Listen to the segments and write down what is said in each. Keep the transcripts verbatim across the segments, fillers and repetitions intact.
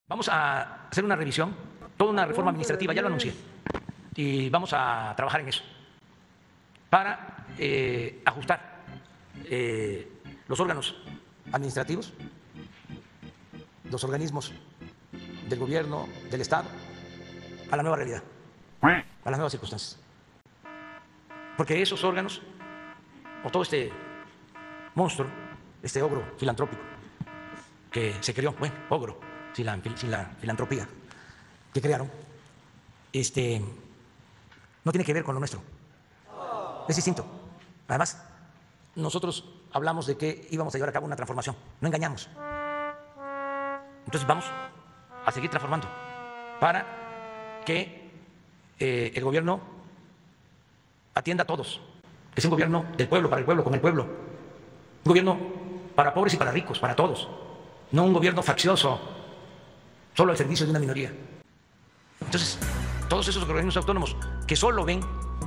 Vamos a hacer una revisión, toda una reforma administrativa, ya lo anuncié, y vamos a trabajar en eso, para eh, ajustar eh, los órganos administrativos, los organismos del gobierno, del Estado, a la nueva realidad, a las nuevas circunstancias. Porque esos órganos, o todo este monstruo, este ogro filantrópico que se creó, bueno, ogro, sin la, sin la filantropía que crearon, este, no tiene que ver con lo nuestro, es distinto. Además, nosotros hablamos de que íbamos a llevar a cabo una transformación, no engañamos. Entonces vamos a seguir transformando para que eh, el gobierno atienda a todos, que sea un gobierno del pueblo, para el pueblo, con el pueblo, un gobierno para pobres y para ricos, para todos, no un gobierno faccioso, solo al servicio de una minoría. Entonces, todos esos organismos autónomos que solo ven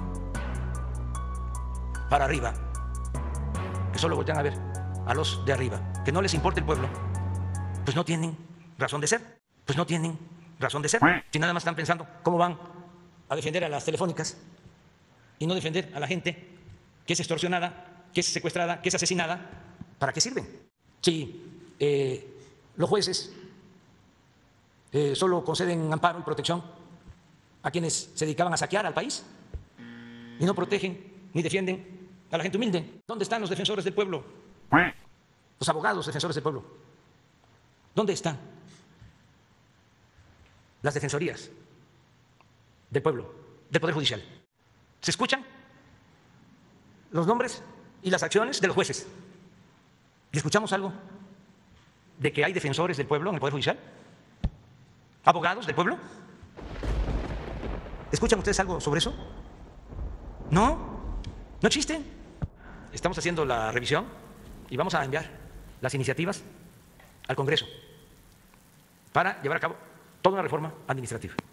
para arriba, que solo voltean a ver a los de arriba, que no les importa el pueblo, pues no tienen razón de ser, pues no tienen razón de ser. Si nada más están pensando cómo van a defender a las telefónicas y no defender a la gente que es extorsionada, que es secuestrada, que es asesinada, ¿para qué sirven? Si eh, los jueces eh, solo conceden amparo y protección a quienes se dedicaban a saquear al país y no protegen ni defienden a la gente humilde, ¿dónde están los defensores del pueblo? Los abogados defensores del pueblo. ¿Dónde están las defensorías del pueblo, del Poder Judicial? ¿Se escuchan los nombres y las acciones de los jueces? ¿Y escuchamos algo de que hay defensores del pueblo en el Poder Judicial? ¿Abogados del pueblo? ¿Escuchan ustedes algo sobre eso? ¿No? ¿No existen? Estamos haciendo la revisión y vamos a enviar las iniciativas al Congreso para llevar a cabo toda una reforma administrativa.